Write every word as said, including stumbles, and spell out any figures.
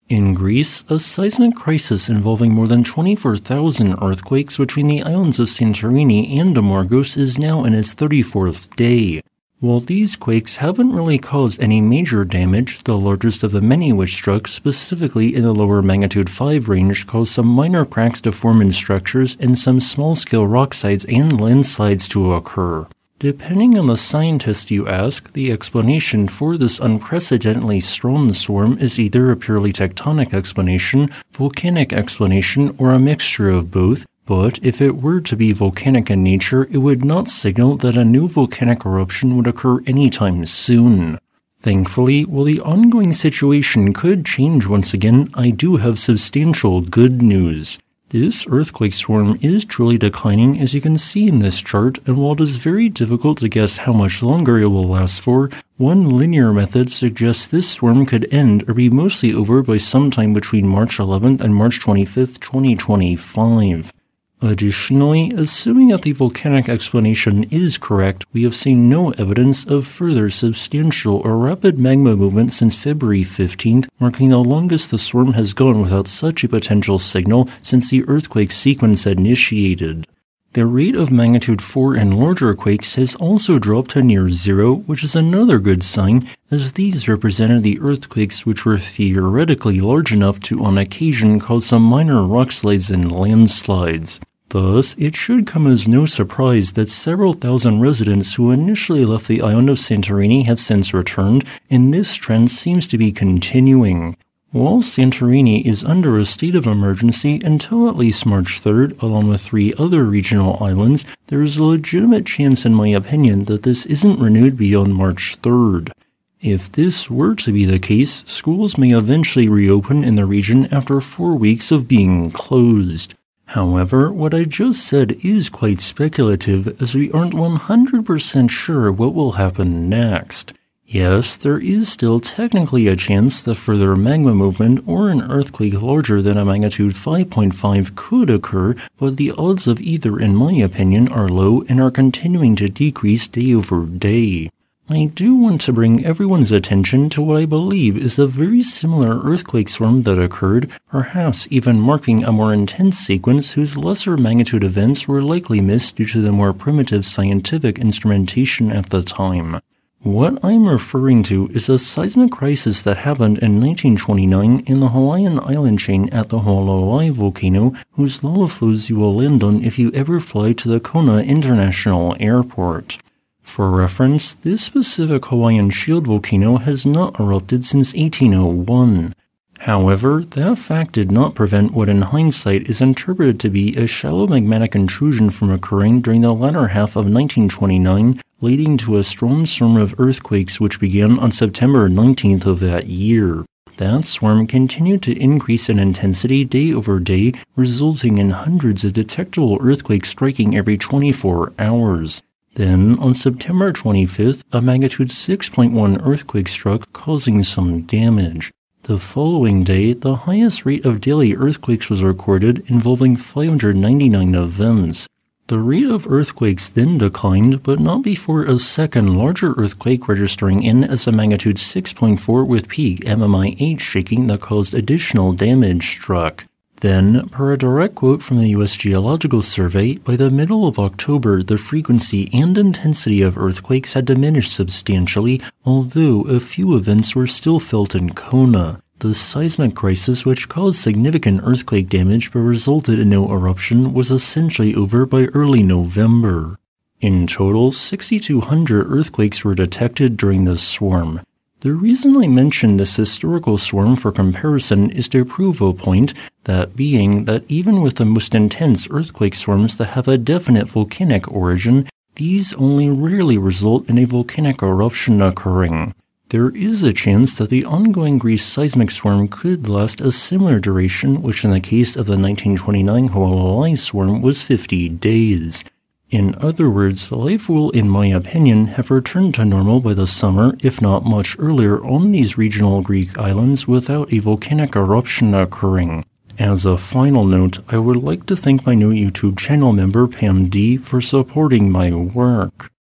In Greece, a seismic crisis involving more than twenty-four thousand earthquakes between the islands of Santorini and Amorgos is now in its thirty-fourth day. While these quakes haven't really caused any major damage, the largest of the many which struck, specifically in the lower magnitude five range, caused some minor cracks to form in structures and some small-scale rocksides and landslides to occur. Depending on the scientist you ask, the explanation for this unprecedentedly strong swarm is either a purely tectonic explanation, volcanic explanation, or a mixture of both, but if it were to be volcanic in nature, it would not signal that a new volcanic eruption would occur anytime soon. Thankfully, while the ongoing situation could change once again, I do have substantial good news. This earthquake swarm is truly declining, as you can see in this chart, and while it is very difficult to guess how much longer it will last for, one linear method suggests this swarm could end or be mostly over by sometime between March eleventh and March twenty-fifth, twenty twenty-five. Additionally, assuming that the volcanic explanation is correct, we have seen no evidence of further substantial or rapid magma movement since February fifteenth, marking the longest the swarm has gone without such a potential signal since the earthquake sequence initiated. The rate of magnitude four and larger quakes has also dropped to near zero, which is another good sign, as these represented the earthquakes which were theoretically large enough to on occasion cause some minor rockslides and landslides. Thus, it should come as no surprise that several thousand residents who initially left the island of Santorini have since returned, and this trend seems to be continuing. While Santorini is under a state of emergency until at least March third, along with three other regional islands, there is a legitimate chance in my opinion that this isn't renewed beyond March third. If this were to be the case, schools may eventually reopen in the region after four weeks of being closed. However, what I just said is quite speculative, as we aren't one hundred percent sure what will happen next. Yes, there is still technically a chance that further magma movement or an earthquake larger than a magnitude five point five could occur, but the odds of either, in my opinion, are low and are continuing to decrease day over day. I do want to bring everyone's attention to what I believe is a very similar earthquake swarm that occurred, perhaps even marking a more intense sequence whose lesser magnitude events were likely missed due to the more primitive scientific instrumentation at the time. What I'm referring to is a seismic crisis that happened in nineteen twenty-nine in the Hawaiian island chain at the Hawaiian volcano, whose lava flows you will land on if you ever fly to the Kona International Airport. For reference, this specific Hawaiian shield volcano has not erupted since eighteen oh one. However, that fact did not prevent what in hindsight is interpreted to be a shallow magmatic intrusion from occurring during the latter half of nineteen twenty-nine, leading to a strong swarm of earthquakes which began on September nineteenth of that year. That swarm continued to increase in intensity day over day, resulting in hundreds of detectable earthquakes striking every twenty-four hours. Then, on September twenty-fifth, a magnitude six point one earthquake struck, causing some damage. The following day, the highest rate of daily earthquakes was recorded, involving five hundred ninety-nine events. The rate of earthquakes then declined, but not before a second larger earthquake registering in as a magnitude six point four with peak M M I eight shaking that caused additional damage struck. Then, per a direct quote from the U S Geological Survey, by the middle of October, the frequency and intensity of earthquakes had diminished substantially, although a few events were still felt in Kona. The seismic crisis, which caused significant earthquake damage but resulted in no eruption, was essentially over by early November. In total, six thousand two hundred earthquakes were detected during this swarm. The reason I mention this historical swarm for comparison is to prove a point, that being that even with the most intense earthquake swarms that have a definite volcanic origin, these only rarely result in a volcanic eruption occurring. There is a chance that the ongoing Greece seismic swarm could last a similar duration, which in the case of the nineteen twenty-nine Hawaii swarm was fifty days. In other words, life will, in my opinion, have returned to normal by the summer, if not much earlier, on these regional Greek islands without a volcanic eruption occurring. As a final note, I would like to thank my new YouTube channel member Pam D for supporting my work.